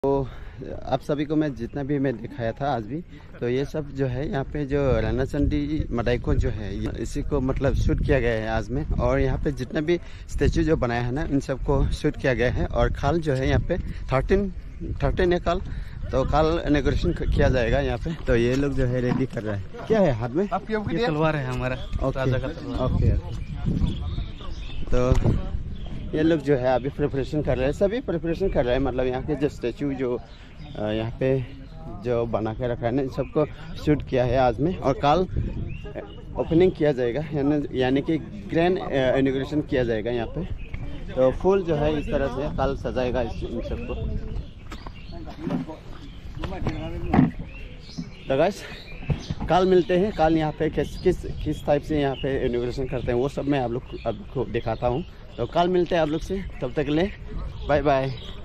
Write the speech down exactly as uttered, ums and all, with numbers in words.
तो आप सभी को मैं जितना भी मैं दिखाया था आज भी, तो ये सब जो है यहाँ पे जो राना चंडी मडाइको जो है इसी को मतलब शूट किया गया है आज में। और यहाँ पे जितना भी स्टेचू जो बनाया है ना इन सब को शूट किया गया है। और कल जो है यहाँ पे थर्टीन थर्टीन है कल, तो कल इनॉग्रेशन किया जाएगा यहाँ पे। तो ये लोग जो है रेडी कर रहे हैं। क्या है हाथ में? ये तलवार है हमारा राजा का तलवार। ओके, तो ये लोग जो है अभी प्रिपरेशन कर रहे हैं, सभी प्रिपरेशन कर रहे हैं। मतलब यहाँ के जो स्टेचू जो यहाँ पे जो बना के रखा है ना इन सबको शूट किया है आज में। और कल ओपनिंग किया जाएगा, यानी कि ग्रैंड इनॉग्रेशन किया जाएगा यहाँ पे। तो फुल जो है इस तरह से कल सजाएगा इन सबको। तो गाइस कल मिलते हैं। कल यहाँ पे किस किस किस टाइप से यहाँ पे इनॉग्रेशन करते हैं वो सब मैं आप लोग आपको दिखाता हूँ। तो कल मिलते हैं आप लोग से, तब तक के लिए बाय बाय।